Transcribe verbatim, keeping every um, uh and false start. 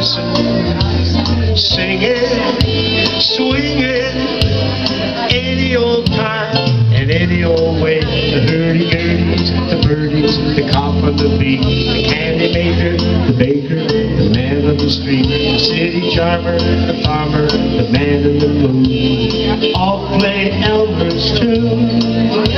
dancing, singing, swinging, any old time and any old way. The hurdy-gurdies, the birdies, the cop on the beat, the candy maker, the baker, the man on the street, the city charmer, the farmer, the man in the moon, all play Albert's tune.